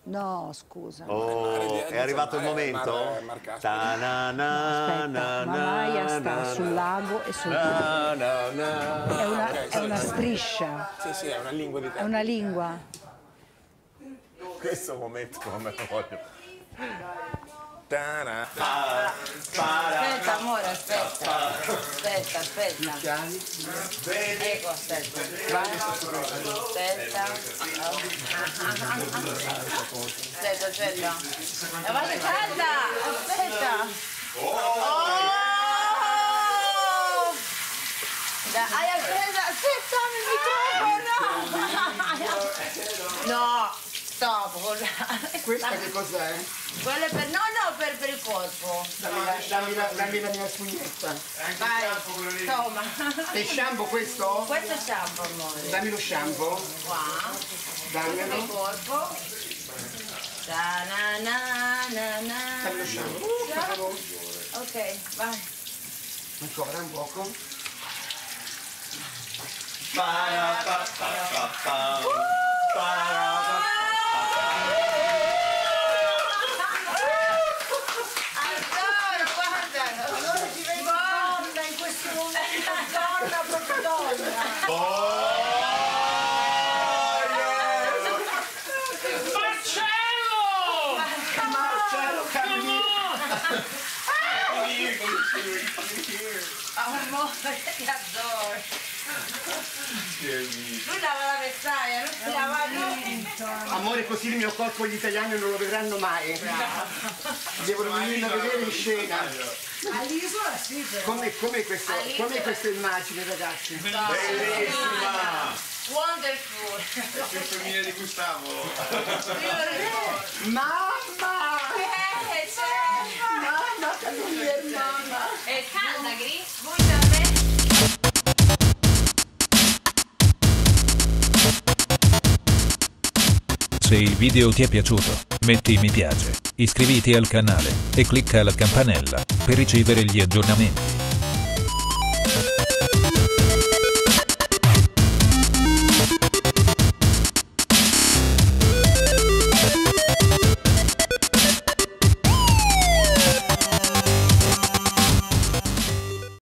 No, scusa. Oh, è arrivato il momento? Aspetta, Mamaia sta sul lago e sul è una striscia. Sì, sì, è una lingua di È terra. una lingua. Questo momento come lo voglio. Aspetta, amore, aspetta. Aspetta. Ecco, aspetta. Aspetta. La vado calda! Aspetta! Hai appena... Aspettami il microfono! No! Stop! Questa che cos'è? Quello è per... No, per il corpo. Dammi la mia spugnetta. Vai, toma. È shampoo questo? Questo è shampoo, amore. Dammi lo shampoo. Qua. Dammelo. Il corpo. Dammi lo shampoo. Ok, vai. Ancora un poco. Amore, ti adoro. Lui lava la vestaglia, non si lava lui. Amore, così il mio corpo gli italiani non lo vedranno mai. Devono venire a vedere in scena. All'isola sì, però. Com'è questa immagine, ragazzi? Bellissima! Wonderful. Sinfonia di Gustavo. Mamma! Mamma, che non è mamma! È calda, Gris? Vuoi da me? Se il video ti è piaciuto, metti mi piace, iscriviti al canale e clicca la campanella per ricevere gli aggiornamenti.